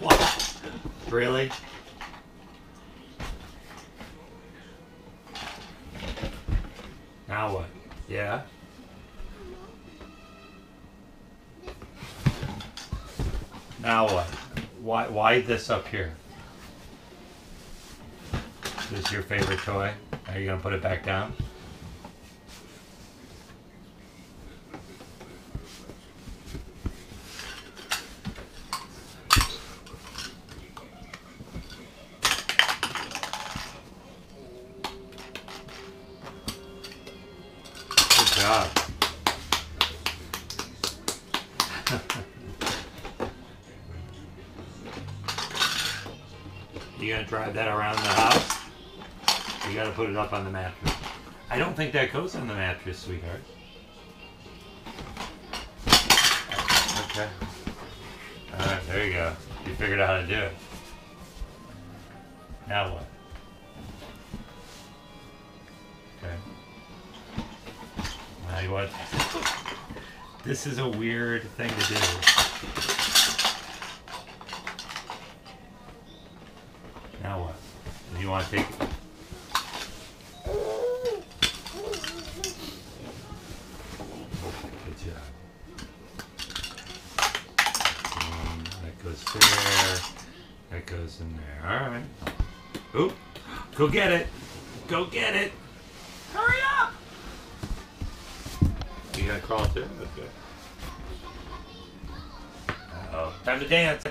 What? Really? Now what? Yeah? Now what? Why this up here? This is your favorite toy? Are you gonna put it back down? Good job. You gonna drive that around the house? You gotta put it up on the mattress. I don't think that goes on the mattress, sweetheart. Okay. Alright, there you go. You figured out how to do it. Now what? Okay. Now you what? This is a weird thing to do. Now what? You want to take it? Good job. That goes there. That goes in there. All right. Oop. Go get it. Go get it. Hurry up. You gonna crawl too? Okay. Uh-oh. Time to dance.